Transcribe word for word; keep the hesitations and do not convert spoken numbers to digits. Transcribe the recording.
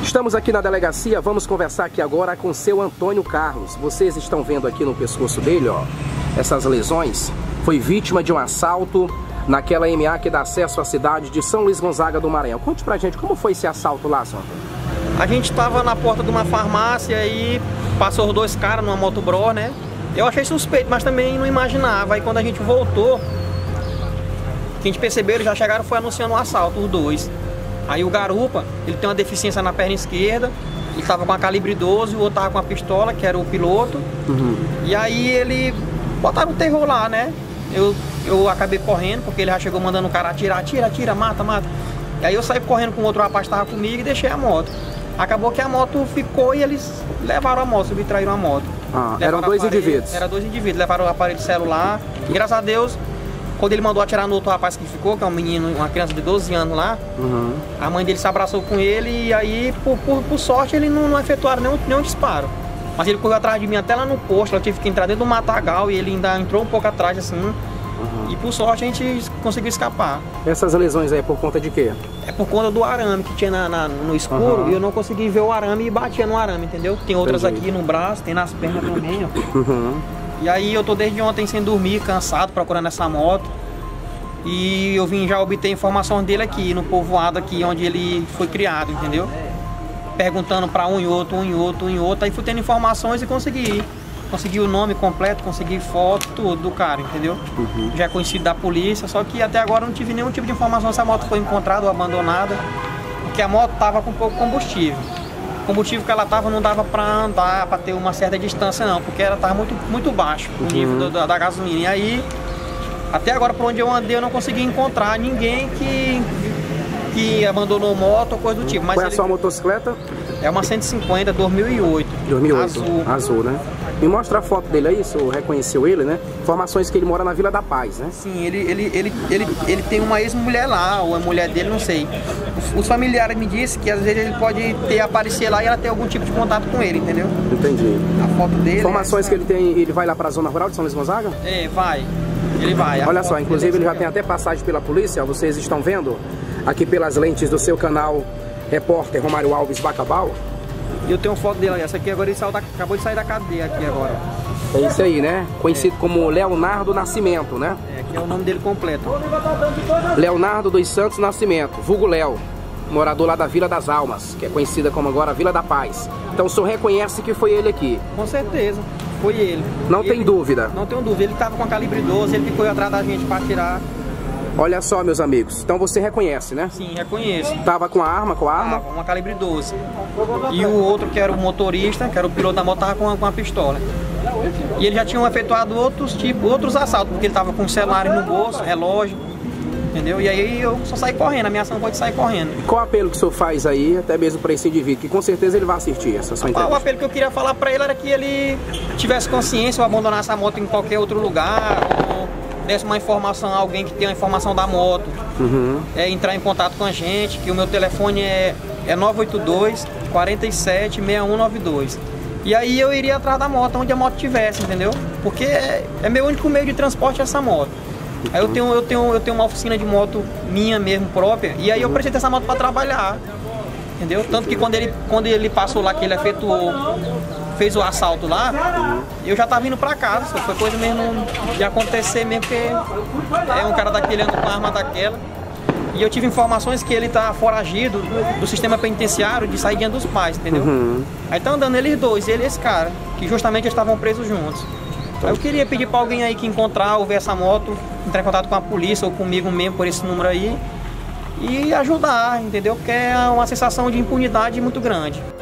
Estamos aqui na delegacia, vamos conversar aqui agora com o seu Antônio Carlos. Vocês estão vendo aqui no pescoço dele, ó, essas lesões. Foi vítima de um assalto naquela M A que dá acesso à cidade de São Luís Gonzaga do Maranhão. Conte pra gente, como foi esse assalto lá, senhor? A gente estava na porta de uma farmácia e passou os dois caras numa motobro, né? Eu achei suspeito, mas também não imaginava. Aí quando a gente voltou, que a gente percebeu, eles já chegaram, foi anunciando o assalto, os dois. Aí o garupa, ele tem uma deficiência na perna esquerda, ele estava com a calibre doze, o outro estava com a pistola, que era o piloto. Uhum. E aí ele botaram o terror lá, né? Eu, eu acabei correndo, porque ele já chegou mandando o cara atirar, atira, atira, mata, mata. E aí eu saí correndo com o outro rapaz que estava comigo e deixei a moto. Acabou que a moto ficou e eles levaram a moto, subtraíram a moto. Ah, eram dois aparelho, indivíduos? Eram dois indivíduos, levaram o aparelho de celular. E graças a Deus, quando ele mandou atirar no outro rapaz que ficou, que é um menino, uma criança de doze anos lá, uhum. A mãe dele se abraçou com ele e aí, por, por, por sorte, ele não, não efetuaram nenhum, nenhum disparo. Mas ele correu atrás de mim até lá no posto, eu tive que entrar dentro do matagal e ele ainda entrou um pouco atrás assim. Uhum. E por sorte a gente conseguiu escapar. Essas lesões aí é por conta de quê? É por conta do arame que tinha na, na, no escuro, uhum. E eu não consegui ver o arame e batia no arame, entendeu? Tem outras Entendi. Aqui no braço, tem nas pernas também, ó. Uhum. E aí eu tô desde ontem sem dormir, cansado, procurando essa moto. E eu vim já obter informações dele aqui, no povoado aqui, onde ele foi criado, entendeu? Perguntando pra um e outro, um e outro, um e outro, aí fui tendo informações e consegui. Consegui o nome completo, consegui foto, tudo do cara, entendeu? Uhum. Já é conhecido da polícia, só que até agora não tive nenhum tipo de informação se a moto foi encontrada ou abandonada, porque a moto tava com pouco combustível. O combustível que ela tava não dava pra andar, pra ter uma certa distância não, porque ela tava muito, muito baixo, o nível uhum. da, da gasolina. E aí, até agora por onde eu andei eu não consegui encontrar ninguém que, que abandonou moto ou coisa do tipo. Mas qual é a ele... sua motocicleta? É uma cento e cinquenta, dois mil e oito. dois mil e oito, azul. Azul, né? Me mostra a foto dele aí, o senhor reconheceu ele, né? Informações que ele mora na Vila da Paz, né? Sim, ele, ele, ele, ele, ele tem uma ex-mulher lá, ou a mulher dele, não sei. Os, os familiares me disseram que às vezes ele pode ter aparecer lá e ela ter algum tipo de contato com ele, entendeu? Entendi. A foto dele... Informações é que ele tem, ele vai lá para a zona rural de São Luís Gonzaga? É, vai. Ele vai. Olha só, inclusive ele já tem até passagem pela polícia, vocês estão vendo aqui pelas lentes do seu canal Repórter Romário Alves Bacabal. E eu tenho foto dele, essa aqui agora ele saiu da, acabou de sair da cadeia aqui agora. É isso aí, né? Conhecido é. como Leonardo Nascimento, né? É, aqui é o nome dele completo. Leonardo dos Santos Nascimento, vulgo Léo, morador lá da Vila das Almas, que é conhecida como agora Vila da Paz. Então o senhor reconhece que foi ele aqui? Com certeza, foi ele. Não e tem ele, dúvida? Não tenho dúvida, ele estava com a calibre doze, ele ficou atrás da gente para tirar. Olha só, meus amigos, então você reconhece, né? Sim, reconheço. Tava com a arma, com a arma? Tava, uma calibre doze. E o outro, que era o motorista, que era o piloto da moto, tava com a, com a pistola. E eles já tinham efetuado outros tipos, outros assaltos, porque ele tava com celulares no bolso, relógio, entendeu? E aí eu só saí correndo, a minha ação foi de sair correndo. E qual apelo que o senhor faz aí, até mesmo para esse indivíduo, que com certeza ele vai assistir essa sua entrevista? O apelo que eu queria falar para ele era que ele tivesse consciência ou abandonasse a moto em qualquer outro lugar, ou desse uma informação a alguém que tem a informação da moto, uhum. É entrar em contato com a gente, que o meu telefone é, é nove oito dois, quatro sete, seis um nove dois. E aí eu iria atrás da moto, onde a moto estivesse, entendeu? Porque é, é meu único meio de transporte essa moto. Uhum. Aí eu tenho, eu, tenho, eu tenho uma oficina de moto minha mesmo, própria, e aí eu preciso dessa moto para trabalhar, entendeu? Tanto que quando ele, quando ele passou lá, que ele efetuou, fez o assalto lá, eu já tava indo pra casa, só foi coisa mesmo de acontecer mesmo, porque é um cara daquele anda com a arma daquela. E eu tive informações que ele tá foragido do sistema penitenciário de saída dos pais, entendeu? Uhum. Aí tá andando eles dois, ele e esse cara, que justamente eles estavam presos juntos. Aí eu queria pedir pra alguém aí que encontrar ou ver essa moto, entrar em contato com a polícia ou comigo mesmo por esse número aí e ajudar, entendeu? Porque é uma sensação de impunidade muito grande.